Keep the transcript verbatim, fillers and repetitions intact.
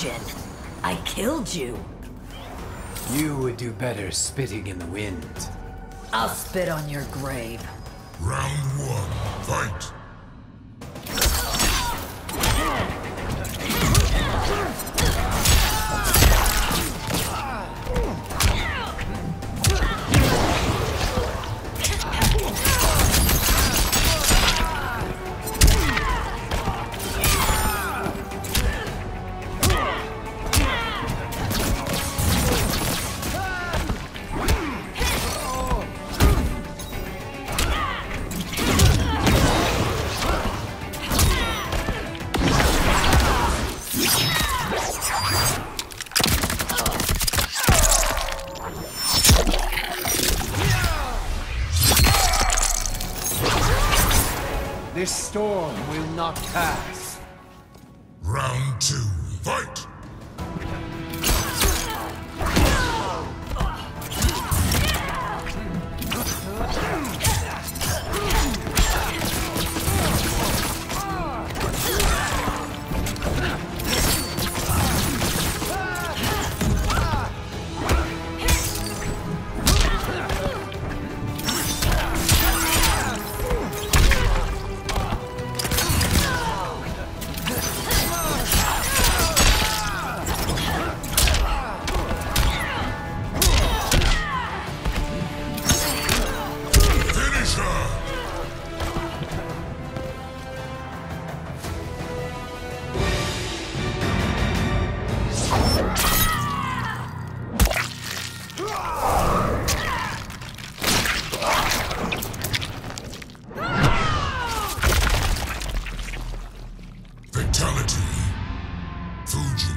Fujin. I killed you. You would do better spitting in the wind. I'll spit on your grave. Round one, fight! This storm will not pass. Round two, fight! Fatality. Fujin.